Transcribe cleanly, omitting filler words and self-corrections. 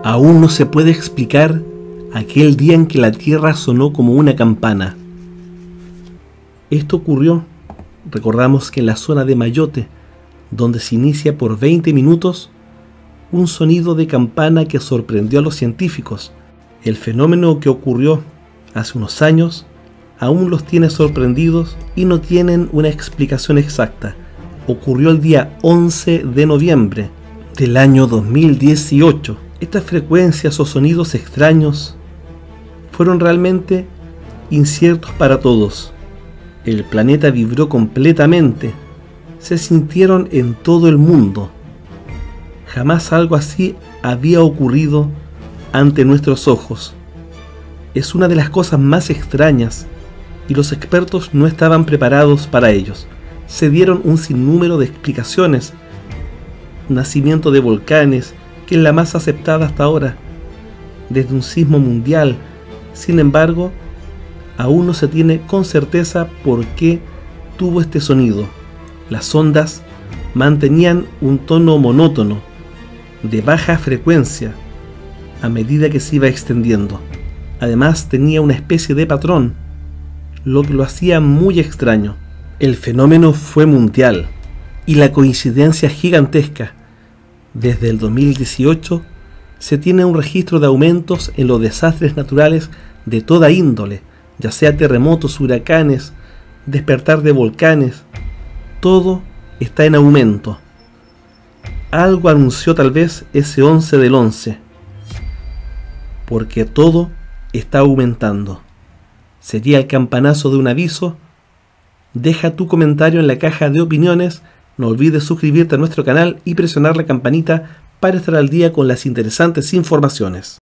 Aún no se puede explicar aquel día en que la tierra sonó como una campana. Esto ocurrió, recordamos que en la zona de Mayotte, donde se inicia por 20 minutos un sonido de campana que sorprendió a los científicos. El fenómeno que ocurrió hace unos años aún los tiene sorprendidos y no tienen una explicación exacta. Ocurrió el día 11 de noviembre del año 2018. Estas frecuencias o sonidos extraños fueron realmente inciertos para todos. El planeta vibró completamente. Se sintieron en todo el mundo. Jamás algo así había ocurrido ante nuestros ojos. Es una de las cosas más extrañas y los expertos no estaban preparados para ellos. Se dieron un sinnúmero de explicaciones. Nacimiento de volcanes, que es la más aceptada hasta ahora, desde un sismo mundial. Sin embargo, aún no se tiene con certeza por qué tuvo este sonido. Las ondas mantenían un tono monótono, de baja frecuencia, a medida que se iba extendiendo. Además tenía una especie de patrón, lo que lo hacía muy extraño. El fenómeno fue mundial y la coincidencia gigantesca. Desde el 2018 se tiene un registro de aumentos en los desastres naturales de toda índole, ya sea terremotos, huracanes, despertar de volcanes. Todo está en aumento. Algo anunció tal vez ese 11 del 11, porque todo está aumentando. Sería el campanazo de un aviso. Deja tu comentario en la caja de opiniones. No olvides suscribirte a nuestro canal y presionar la campanita para estar al día con las interesantes informaciones.